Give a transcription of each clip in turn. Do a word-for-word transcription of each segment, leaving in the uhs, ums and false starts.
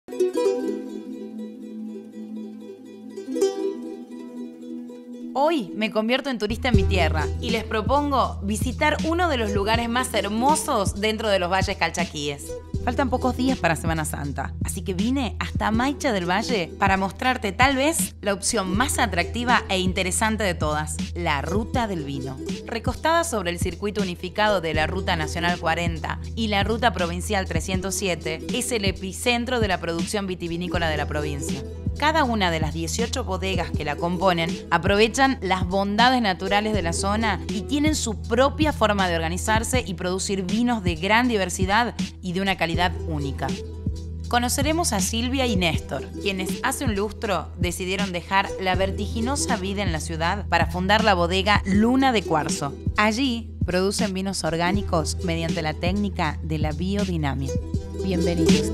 Hoy me convierto en turista en mi tierra y les propongo visitar uno de los lugares más hermosos dentro de los valles calchaquíes. Faltan pocos días para Semana Santa, así que vine hasta Maicha del Valle para mostrarte tal vez la opción más atractiva e interesante de todas, la Ruta del Vino. Recostada sobre el circuito unificado de la Ruta Nacional cuarenta y la Ruta Provincial trescientos siete, es el epicentro de la producción vitivinícola de la provincia. Cada una de las dieciocho bodegas que la componen aprovechan las bondades naturales de la zona y tienen su propia forma de organizarse y producir vinos de gran diversidad y de una calidad única. Conoceremos a Silvia y Néstor, quienes hace un lustro decidieron dejar la vertiginosa vida en la ciudad para fundar la bodega Luna de Cuarzo. Allí producen vinos orgánicos mediante la técnica de la biodinamia. Bienvenidos.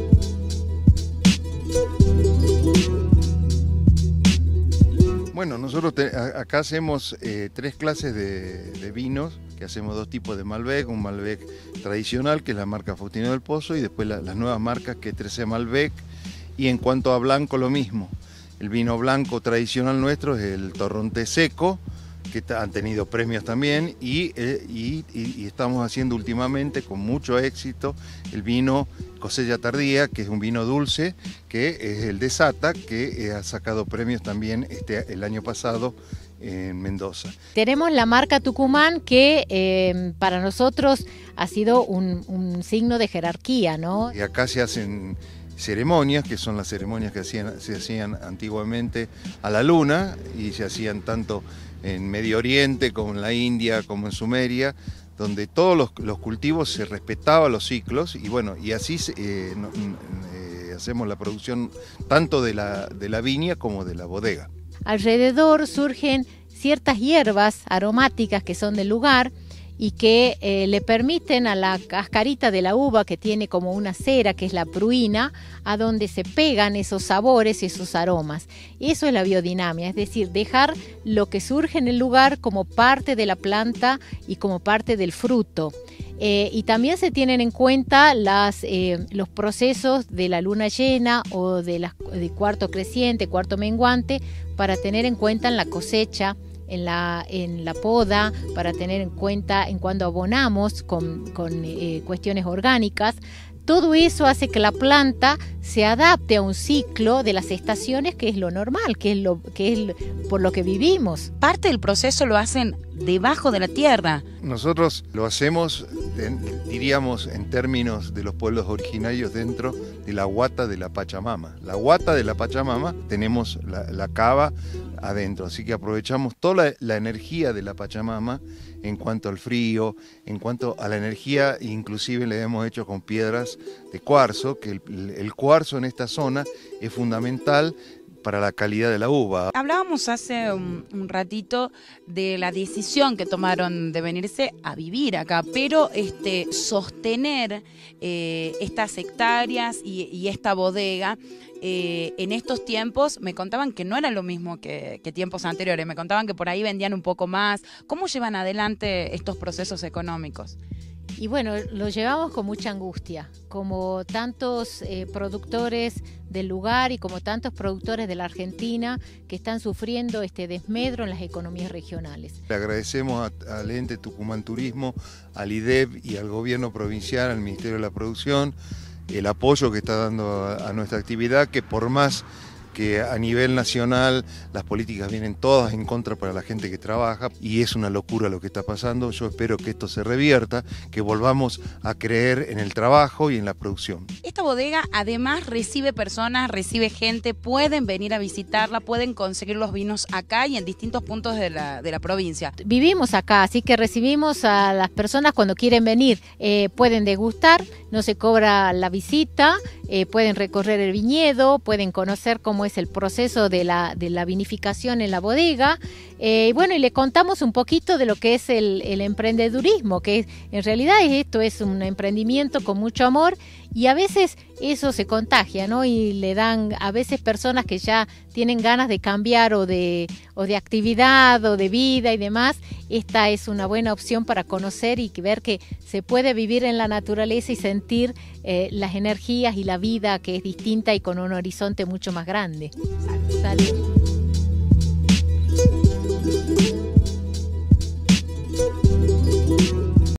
Bueno, nosotros te, a, acá hacemos eh, tres clases de, de vinos, que hacemos dos tipos de Malbec, un Malbec tradicional, que es la marca Faustino del Pozo, y después la, las nuevas marcas, que es trece Malbec, y en cuanto a blanco, lo mismo. El vino blanco tradicional nuestro es el Torrontés seco, que han tenido premios también, y, eh, y, y, y estamos haciendo últimamente, con mucho éxito, el vino Cosecha Tardía, que es un vino dulce, que es el de Sata, que eh, ha sacado premios también este, el año pasado en Mendoza. Tenemos la marca Tucumán, que eh, para nosotros ha sido un, un signo de jerarquía, ¿no? Y acá se hacen ceremonias, que son las ceremonias que hacían, se hacían antiguamente a la luna, y se hacían tanto en Medio Oriente como en la India, como en Sumeria, donde todos los, los cultivos se respetaban los ciclos, y bueno, y así eh, no, eh, hacemos la producción tanto de la, de la viña como de la bodega. Alrededor surgen ciertas hierbas aromáticas que son del lugar y que eh, le permiten a la cascarita de la uva, que tiene como una cera, que es la pruina, a donde se pegan esos sabores y esos aromas. Eso es la biodinamia, es decir, dejar lo que surge en el lugar como parte de la planta y como parte del fruto. Eh, y también se tienen en cuenta las, eh, los procesos de la luna llena o de, la, de cuarto creciente, cuarto menguante, para tener en cuenta en la cosecha, en la, en la poda, para tener en cuenta en cuando abonamos con, con eh, cuestiones orgánicas. Todo eso hace que la planta se adapte a un ciclo de las estaciones, que es lo normal, que es, lo, que es lo, por lo que vivimos. Parte del proceso lo hacen debajo de la tierra. Nosotros lo hacemos, diríamos, en términos de los pueblos originarios, dentro de la huata de la Pachamama. La huata de la Pachamama, tenemos la, la cava adentro, así que aprovechamos toda la, la energía de la Pachamama en cuanto al frío, en cuanto a la energía, inclusive le hemos hecho con piedras de cuarzo, que el, el cuarzo en esta zona es fundamental para la calidad de la uva. Hablábamos hace un, un ratito de la decisión que tomaron de venirse a vivir acá, pero este, sostener eh, estas hectáreas y, y esta bodega eh, en estos tiempos, me contaban que no era lo mismo que, que tiempos anteriores, me contaban que por ahí vendían un poco más. ¿Cómo llevan adelante estos procesos económicos? Y bueno, lo llevamos con mucha angustia, como tantos eh, productores del lugar y como tantos productores de la Argentina que están sufriendo este desmedro en las economías regionales. Le agradecemos a, al ente Tucumán Turismo, al I D E P y al gobierno provincial, al Ministerio de la Producción, el apoyo que está dando a, a nuestra actividad, que por más que a nivel nacional las políticas vienen todas en contra para la gente que trabaja, y es una locura lo que está pasando. Yo espero que esto se revierta, que volvamos a creer en el trabajo y en la producción. Esta bodega además recibe personas, recibe gente, pueden venir a visitarla, pueden conseguir los vinos acá y en distintos puntos de la, de la provincia. Vivimos acá, así que recibimos a las personas cuando quieren venir, eh, pueden degustar, no se cobra la visita, eh, pueden recorrer el viñedo, pueden conocer cómo es el proceso de la, de la vinificación en la bodega, Eh, bueno, y le contamos un poquito de lo que es el, el emprendedurismo, que es, en realidad es esto es un emprendimiento con mucho amor y a veces eso se contagia, ¿no? Y le dan a veces personas que ya tienen ganas de cambiar o de, o de actividad o de vida y demás. Esta es una buena opción para conocer y ver que se puede vivir en la naturaleza y sentir eh, las energías y la vida que es distinta y con un horizonte mucho más grande. Salud.